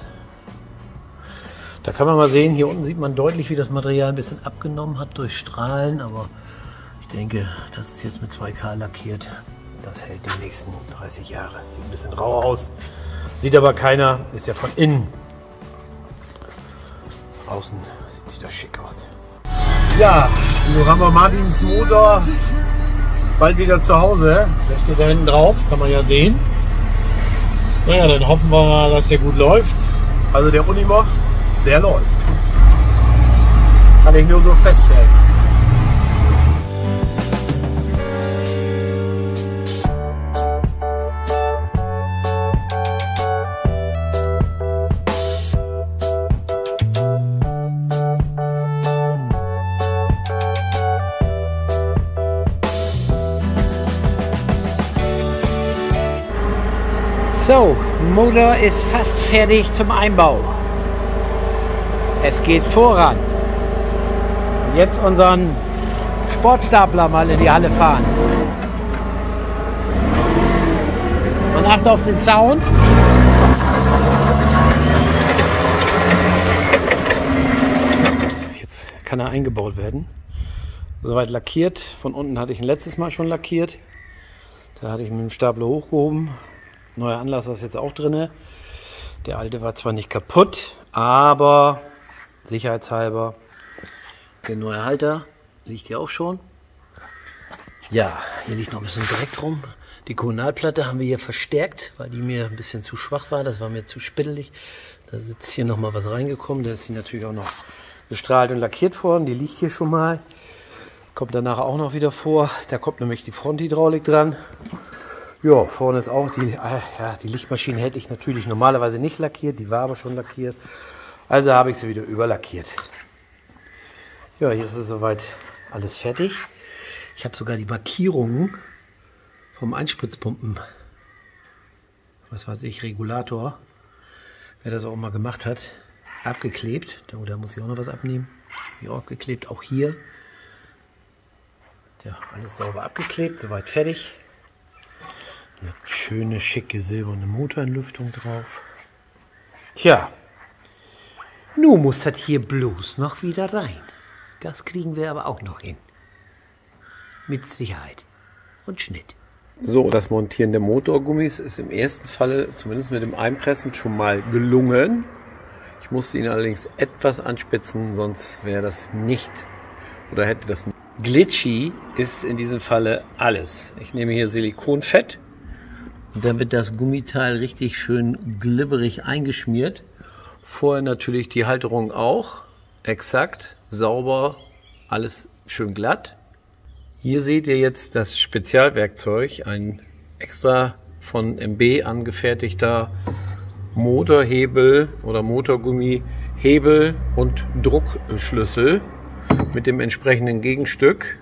Da kann man mal sehen, hier unten sieht man deutlich, wie das Material ein bisschen abgenommen hat durch Strahlen. Aber ich denke, das ist jetzt mit 2K lackiert. Das hält die nächsten 30 Jahre. Sieht ein bisschen rau aus. Sieht aber keiner. Ist ja von innen. Außen sieht sie da schick aus. Ja, nun haben wir Martins Motor bald wieder zu Hause. Der steht da hinten drauf, kann man ja sehen. Naja, dann hoffen wir mal, dass der gut läuft. Also der Unimog, der läuft. Kann ich nur so feststellen. So, Motor ist fast fertig zum Einbau. Es geht voran. Jetzt unseren Sportstapler mal in die Halle fahren. Man achtet auf den Sound. Jetzt kann er eingebaut werden. Soweit lackiert. Von unten hatte ich ihn letztes Mal schon lackiert. Da hatte ich mit dem Stapler hochgehoben. Neuer Anlasser ist jetzt auch drin. Der alte war zwar nicht kaputt, aber sicherheitshalber der neue Halter liegt hier auch schon. Ja, hier liegt noch ein bisschen Dreck rum. Die Koronalplatte haben wir hier verstärkt, weil die mir ein bisschen zu schwach war. Das war mir zu spittelig. Da ist hier noch mal was reingekommen. Da ist sie natürlich auch noch gestrahlt und lackiert worden. Die liegt hier schon mal. Kommt danach auch noch wieder vor. Da kommt nämlich die Fronthydraulik dran. Ja, vorne ist auch die Lichtmaschine hätte ich natürlich normalerweise nicht lackiert, die war aber schon lackiert. Also habe ich sie wieder überlackiert. Ja, hier ist es soweit alles fertig. Ich habe sogar die Markierungen vom Einspritzpumpen, was weiß ich, Regulator, wer das auch mal gemacht hat, abgeklebt. Da muss ich auch noch was abnehmen. Hier auch abgeklebt, auch hier. Ja, alles sauber abgeklebt, soweit fertig. Eine schöne, schicke, silberne Motorenlüftung drauf. Tja, nun muss das hier bloß noch wieder rein. Das kriegen wir aber auch noch hin. Mit Sicherheit und Schnitt. So, das Montieren der Motorgummis ist im ersten Falle, zumindest mit dem Einpressen, schon mal gelungen. Ich musste ihn allerdings etwas anspitzen, sonst wäre das nicht oder hätte das Glitchy ist in diesem Falle alles. Ich nehme hier Silikonfett und dann wird das Gummiteil richtig schön glibberig eingeschmiert. Vorher natürlich die Halterung auch. Exakt, sauber, alles schön glatt. Hier seht ihr jetzt das Spezialwerkzeug, ein extra von MB angefertigter Motorhebel oder Motorgummihebel und Druckschlüssel mit dem entsprechenden Gegenstück.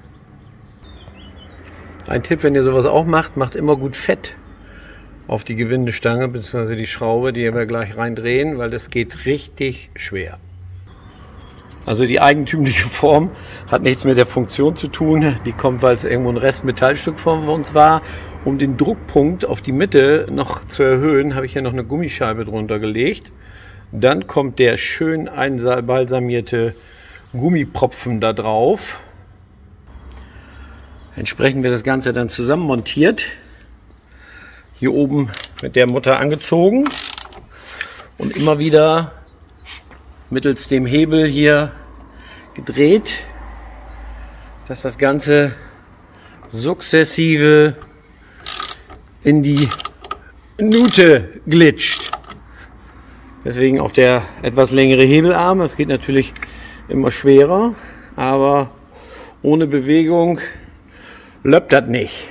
Ein Tipp, wenn ihr sowas auch macht, macht immer gut Fett auf die Gewindestange bzw. die Schraube, die wir gleich reindrehen, weil das geht richtig schwer. Also die eigentümliche Form hat nichts mit der Funktion zu tun. Die kommt, weil es irgendwo ein Restmetallstück von uns war. Um den Druckpunkt auf die Mitte noch zu erhöhen, habe ich hier noch eine Gummischeibe drunter gelegt. Dann kommt der schön einbalsamierte Gummipropfen da drauf. Entsprechend wird das Ganze dann zusammen montiert. Hier oben mit der Mutter angezogen und immer wieder mittels dem Hebel hier gedreht, dass das Ganze sukzessive in die Nute glitscht. Deswegen auch der etwas längere Hebelarm. Das geht natürlich immer schwerer, aber ohne Bewegung läuft das nicht.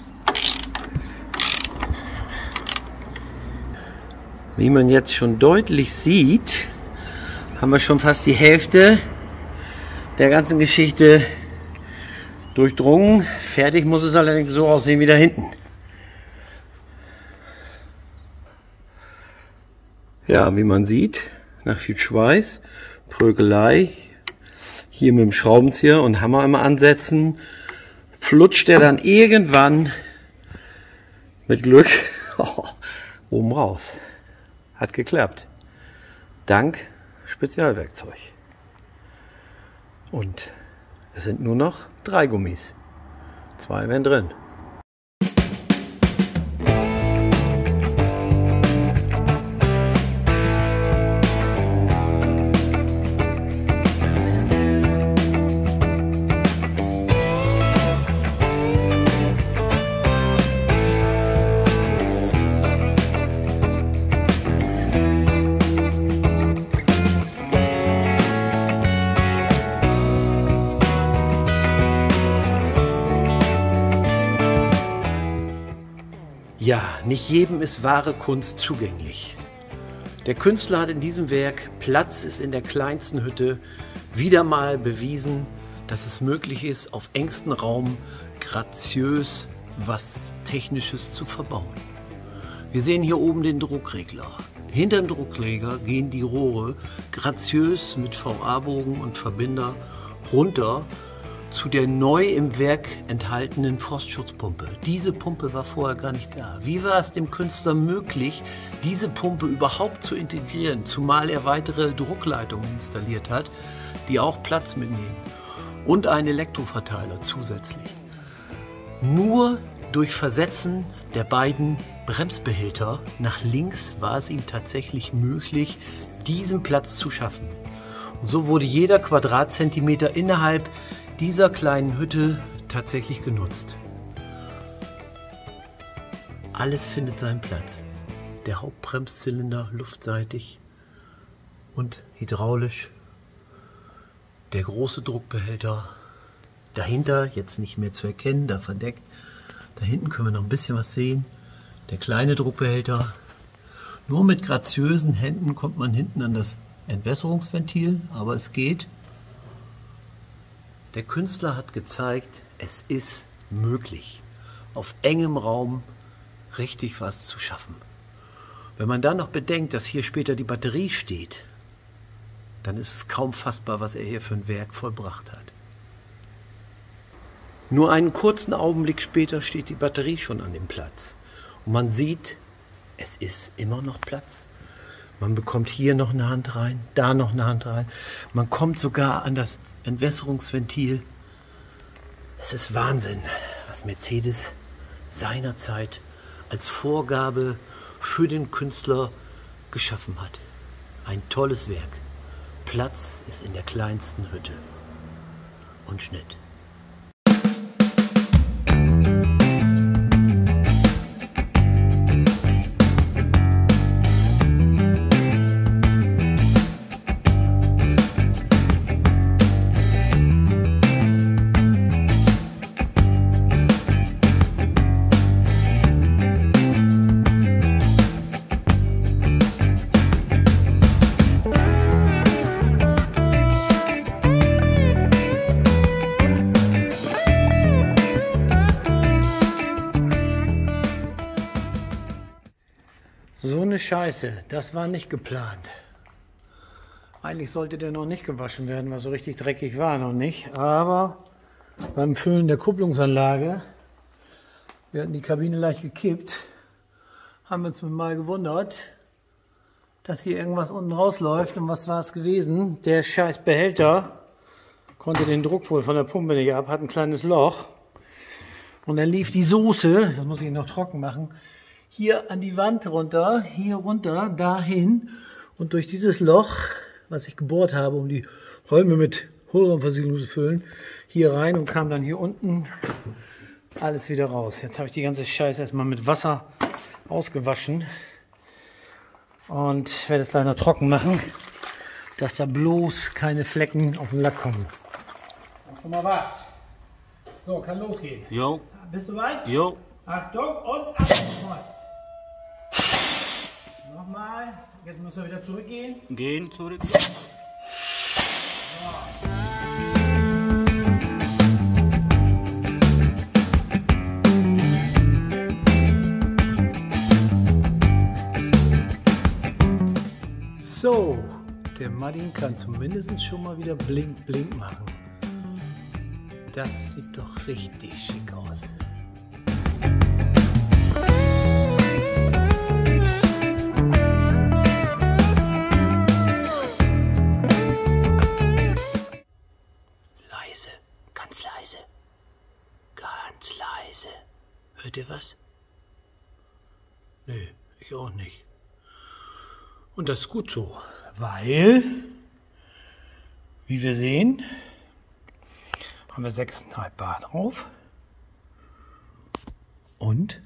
Wie man jetzt schon deutlich sieht, haben wir schon fast die Hälfte der ganzen Geschichte durchdrungen. Fertig muss es allerdings so aussehen wie da hinten. Ja, wie man sieht, nach viel Schweiß, Prögelei, hier mit dem Schraubenzieher und Hammer immer ansetzen, flutscht er dann irgendwann mit Glück oben raus. Hat geklappt. Dank Spezialwerkzeug. Und es sind nur noch 3 Gummis. 2 wären drin. Ja, nicht jedem ist wahre Kunst zugänglich. Der Künstler hat in diesem Werk Platz ist in der kleinsten Hütte wieder mal bewiesen, dass es möglich ist, auf engstem Raum graziös was Technisches zu verbauen. Wir sehen hier oben den Druckregler. Hinter dem Druckregler gehen die Rohre graziös mit VA-Bogen und Verbinder runter zu der neu im Werk enthaltenen Frostschutzpumpe. Diese Pumpe war vorher gar nicht da. Wie war es dem Künstler möglich, diese Pumpe überhaupt zu integrieren, zumal er weitere Druckleitungen installiert hat, die auch Platz mitnehmen und einen Elektroverteiler zusätzlich? Nur durch Versetzen der beiden Bremsbehälter nach links war es ihm tatsächlich möglich, diesen Platz zu schaffen. Und so wurde jeder Quadratzentimeter innerhalb dieser kleinen Hütte tatsächlich genutzt. Alles findet seinen Platz. Der Hauptbremszylinder luftseitig und hydraulisch. Der große Druckbehälter. Dahinter, jetzt nicht mehr zu erkennen, da verdeckt. Da hinten können wir noch ein bisschen was sehen. Der kleine Druckbehälter. Nur mit graziösen Händen kommt man hinten an das Entwässerungsventil, aber es geht. Der Künstler hat gezeigt, es ist möglich, auf engem Raum richtig was zu schaffen. Wenn man dann noch bedenkt, dass hier später die Batterie steht, dann ist es kaum fassbar, was er hier für ein Werk vollbracht hat. Nur einen kurzen Augenblick später steht die Batterie schon an dem Platz. Und man sieht, es ist immer noch Platz. Man bekommt hier noch eine Hand rein, da noch eine Hand rein. Man kommt sogar an das Entwässerungsventil. Es ist Wahnsinn, was Mercedes seinerzeit als Vorgabe für den Künstler geschaffen hat. Ein tolles Werk. Platz ist in der kleinsten Hütte. Und Schnitt. Scheiße, das war nicht geplant. Eigentlich sollte der noch nicht gewaschen werden, weil so richtig dreckig war er noch nicht. Aber beim Füllen der Kupplungsanlage, wir hatten die Kabine leicht gekippt, haben wir uns mal gewundert, dass hier irgendwas unten rausläuft. Und was war es gewesen? Der scheiß Behälter konnte den Druck wohl von der Pumpe nicht ab, hat ein kleines Loch. Und dann lief die Soße, das muss ich noch trocken machen, hier an die Wand runter, hier runter, dahin. Und durch dieses Loch, was ich gebohrt habe, um die Räume mit Hohlraumversiegelung zu füllen, hier rein und kam dann hier unten alles wieder raus. Jetzt habe ich die ganze Scheiße erstmal mit Wasser ausgewaschen und werde es gleich noch trocken machen, dass da bloß keine Flecken auf den Lack kommen. Schon mal was. So, kann losgehen. Jo. Bist du bereit? Jo. Achtung und ab. Nochmal. Jetzt müssen wir wieder zurückgehen. Gehen zurück. So, der Martin kann zumindest schon mal wieder blink blink machen. Das sieht doch richtig schick aus. Leise, ganz leise. Ganz leise. Hört ihr was? Nö, ich auch nicht. Und das ist gut so, weil, wie wir sehen, haben wir 6,5 Bar drauf und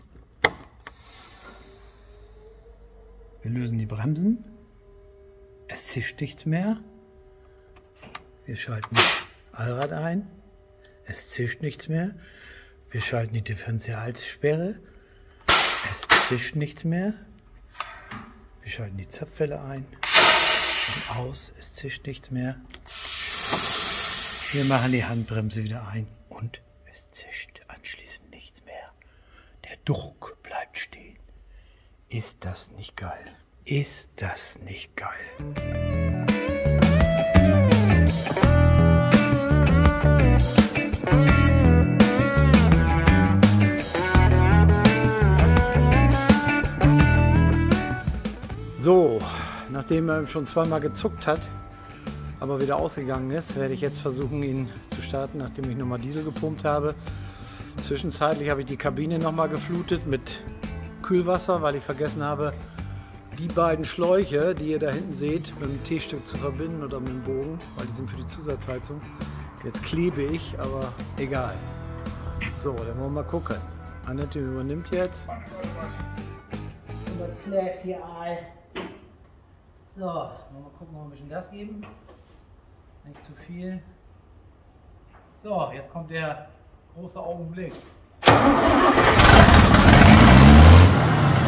wir lösen die Bremsen, es zischt nichts mehr, wir schalten Allrad ein, es zischt nichts mehr, wir schalten die Differentialsperre, es zischt nichts mehr, wir schalten die Zapfwelle ein und aus, es zischt nichts mehr. Wir machen die Handbremse wieder ein und es zischt anschließend nichts mehr. Der Druck bleibt stehen. Ist das nicht geil? Ist das nicht geil? So, nachdem er schon zweimal gezuckt hat, aber wieder ausgegangen ist, werde ich jetzt versuchen, ihn zu starten, nachdem ich nochmal Diesel gepumpt habe. Zwischenzeitlich habe ich die Kabine nochmal geflutet mit Kühlwasser, weil ich vergessen habe, die beiden Schläuche, die ihr da hinten seht, mit dem T-Stück zu verbinden oder mit dem Bogen, weil die sind für die Zusatzheizung. Jetzt klebe ich, aber egal. So, dann wollen wir mal gucken. Annette übernimmt jetzt. Und das kläfft hier ein. So, mal gucken, ob wir ein bisschen Gas geben. Nicht zu viel. So, jetzt kommt der große Augenblick.